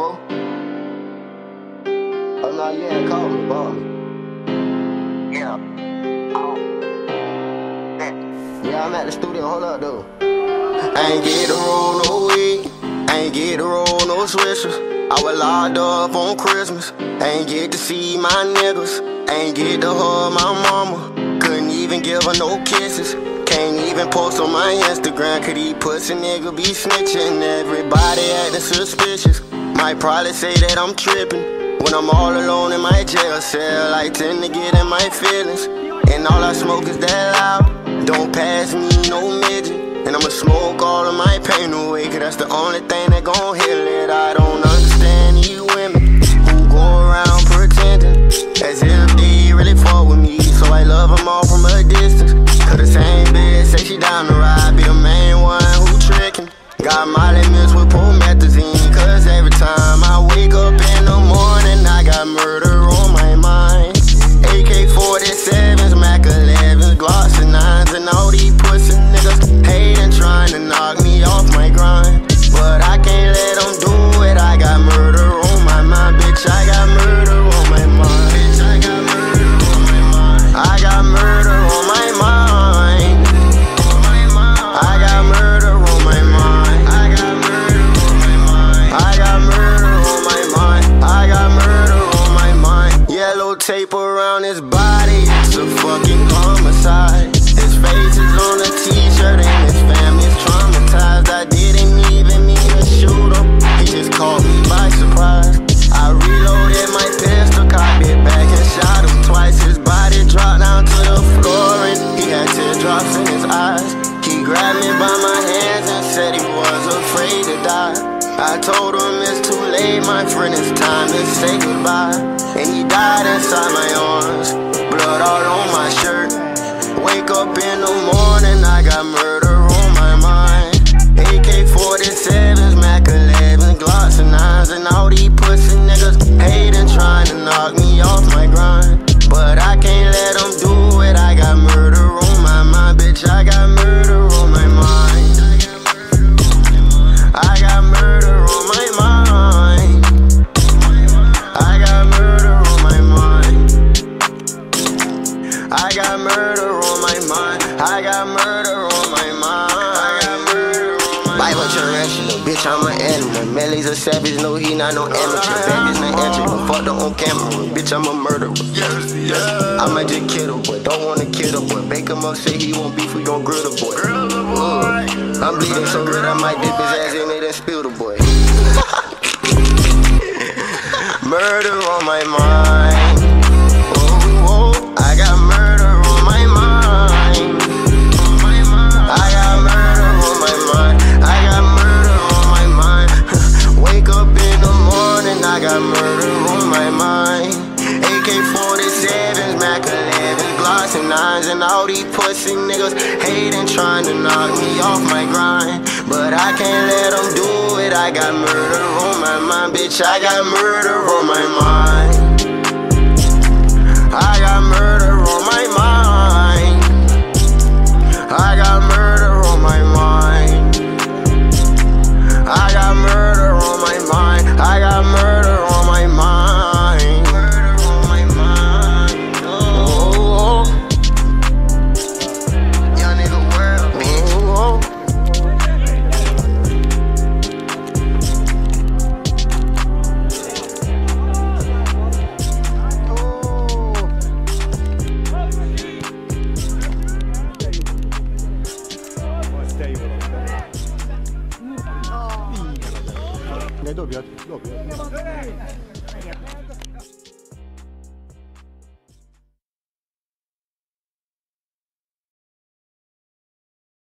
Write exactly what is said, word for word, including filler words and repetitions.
bro? Oh, no, you ain't called me, bro. Yeah. Oh. Yeah, I'm at the studio. Hold up, though. I ain't get to roll no weed. I ain't get to roll no swishers. I was locked up on Christmas. I ain't get to see my niggas. I ain't get to hug my mama. Couldn't even give her no kisses. Can't even post on my Instagram, cause these pussy niggas be snitching. Everybody acting suspicious. Might probably say that I'm tripping when I'm all alone in my jail cell. I tend to get in my feelings, and all I smoke is that loud. Don't pass me no midget, and I'ma smoke all of my pain away, cause that's the only thing that gon' heal it. I don't understand these women who go around pretending as if they really fuck with me, so I love them all from a distance. Cause the same bitch say she down to ride, be a main one who trickin'. Got Molly mixed with promethazine, cause every time I wake up in the morning, I got murder on my mind. A K forty-sevens, Mac elevens, Glocks and nines, and all these pussy niggas hatin', trying to knock me off my grind. But I can't let them do it, I got murder on my mind, bitch, I got murder on my mind. Bitch, I got murder on my mind. I got murder on my mind. I got murder on my mind. I got murder on my mind. I got murder on my mind. I got murder on my mind. Yellow tape around his body, it's a fucking homicide. His face is on a t-shirt and his family's traumatized. I didn't even mean to shoot him, he just caught me by surprise. I reloaded my pistol, cocked it back and shot him twice. His body dropped down to the floor and he had teardrops in his eyes. He grabbed me by my hands and said he was afraid to die. I told him it's too late, my friend, it's time to say goodbye. And he died inside my arms, blood all on my shirt. Wake up in the morning, I got murder on my mind. A K forty-sevens, Mac elevens, Glocks and nines, and all these pussy niggas hatin', trying to knock me off my grind. But I can't let them do it, I got murder on my mind, bitch, I got murder on my mind. I got murder on my mind. I got murder on my mind. I got murder on my mind. I got murder on my mind. I got murder on my mind. Bible tarantula, bitch, I'm an animal. Melly's a savage, no, he not no amateur. Baby's not entry, but fucked up on camera. Bitch, I'm a murderer. Yes, yes. I might just kill the boy, don't wanna kill the boy. Bake him up, say he won't beef, we gon' grill the boy. Grill the boy. I'm bleeding so red, I might dip his ass in it and spill the boy. Murder on my mind. Oh, oh, I got murder on my mind. I got murder on my mind. I got murder on my mind. Wake up in the morning, I got murder on my mind. A K forty-sevens, Mac elevens, Glocks and nines, and all these pussy niggas hatin', trying to knock me off my grind. But I can't let them do it, I got murder on my mind, bitch, I got murder on my mind. I got murder on my mind. I got murder on my mind. I got murder on my mind. I got murder on my mind. Murder on my mind. Oh, young nigga world, bitch. Oh, Nie, dobijać, dobijać.